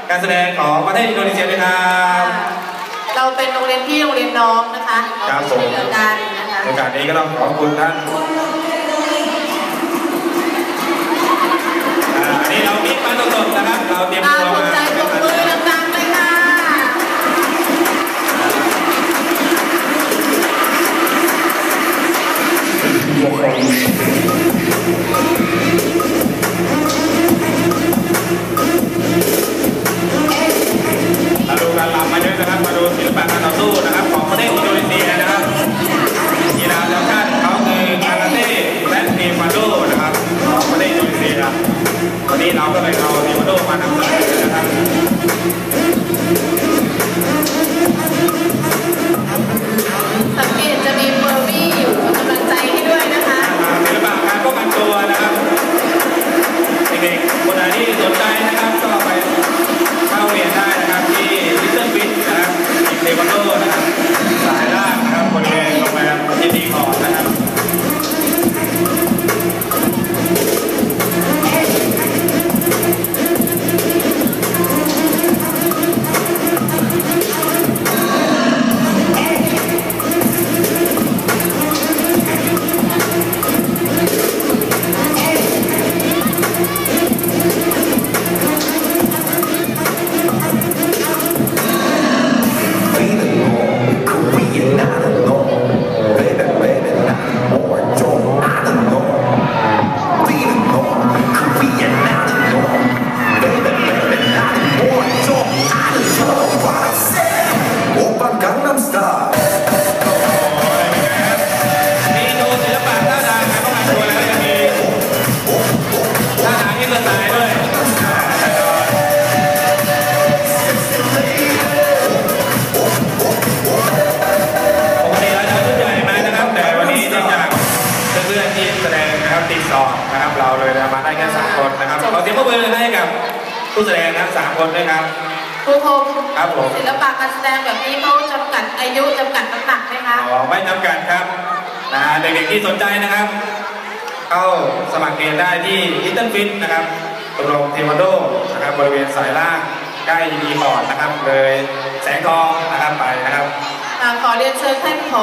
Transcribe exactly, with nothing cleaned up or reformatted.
การแสดงของประเทศอินโดนีเซียด้วยครับเราเป็นโรงเรียนพี่โรงเรียนน้องนะคะครับผมช่วยเหลือกันนะคะโอกาสนี้ก็ต้องขอบคุณท่านอันนี้เรามีมาสดๆนะครับเราเตรียมตัวมาใจปรบมือดังๆเลยค่ะมาดูการรำมาเยอะนะครับมาดูศิลปะการต่อสู้นะครับของประเทศอินโดนีเซียนะครับกีฬาประจำชาติเขาคือคาราเต้และเทควันโดนะครับของประเทศอินโดนีเซียวันนี้เราก็เลยเอาเทควันโดมานำเสนอนะครับสังเกตจะมีเบอร์บี้อยู่กำลังใจให้ด้วยนะคะศิลปะการป้องกันตัวนะครับเด็กๆคนไหนที่สนใจนะครับก็ไปเข้าเรียนได้นะครับที่ลิตเติ้ลฟิตนะครับทีมเทควันโดนะครับสายล่างนะครับบริเวณโรงแรมที่ดีคอร์นะครับเราเลยมาได้แค่สามคนนะครับขอเสียงปรบมือให้กับผู้แสดงทั้งสามคนด้วยครับครูพงศ์ครับผมศิลปะการแสดงแบบนี้เขาจำกัดอายุจำกัดน้ำหนักไหมคะอ๋อไม่จำกัดครับนะเด็กๆที่สนใจนะครับเข้าสมัครเรียนได้ที่ลิตเติ้ลฟิตนะครับตรงเทควันโดนะครับบริเวณสายล่างใกล้ดีคอร์ดนะครับเลยแสงทองนะครับไปนะครับขอเรียนเชิญท่านผอ